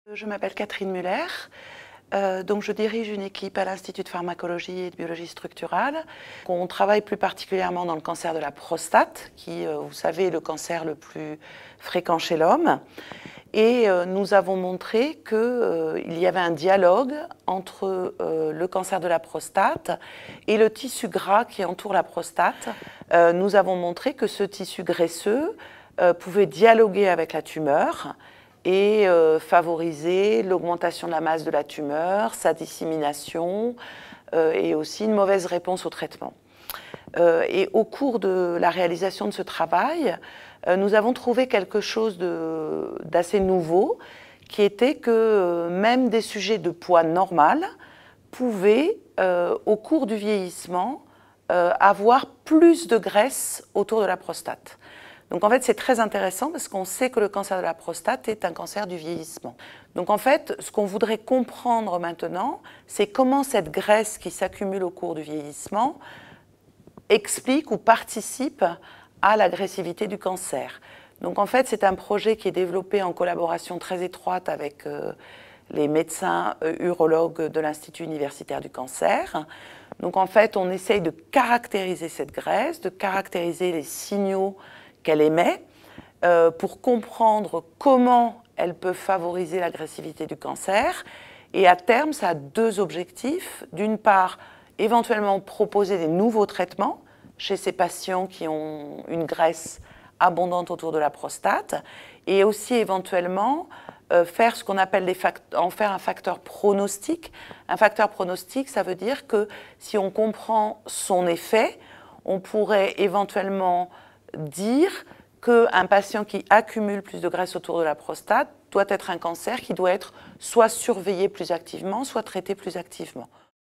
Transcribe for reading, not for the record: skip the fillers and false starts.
Je m'appelle Catherine Muller, donc je dirige une équipe à l'Institut de pharmacologie et de biologie structurale. On travaille plus particulièrement dans le cancer de la prostate, qui, vous savez, est le cancer le plus fréquent chez l'homme. Et nous avons montré qu'il y avait un dialogue entre le cancer de la prostate et le tissu gras qui entoure la prostate. Nous avons montré que ce tissu graisseux pouvait dialoguer avec la tumeur et favoriser l'augmentation de la masse de la tumeur, sa dissémination et aussi une mauvaise réponse au traitement. Et au cours de la réalisation de ce travail, nous avons trouvé quelque chose d'assez nouveau, qui était que même des sujets de poids normal pouvaient, au cours du vieillissement, avoir plus de graisse autour de la prostate. Donc en fait, c'est très intéressant parce qu'on sait que le cancer de la prostate est un cancer du vieillissement. Donc en fait, ce qu'on voudrait comprendre maintenant, c'est comment cette graisse qui s'accumule au cours du vieillissement explique ou participe à l'agressivité du cancer. Donc en fait, c'est un projet qui est développé en collaboration très étroite avec les médecins urologues de l'Institut universitaire du cancer. Donc en fait, on essaye de caractériser cette graisse, de caractériser les signaux qu'elle émet pour comprendre comment elle peut favoriser l'agressivité du cancer. Et à terme, ça a deux objectifs. D'une part, éventuellement proposer des nouveaux traitements chez ces patients qui ont une graisse abondante autour de la prostate et aussi éventuellement faire ce qu'on appelle en faire un facteur pronostic. Un facteur pronostic, ça veut dire que si on comprend son effet, on pourrait éventuellement dire qu'un patient qui accumule plus de graisse autour de la prostate doit être un cancer qui doit être soit surveillé plus activement, soit traité plus activement.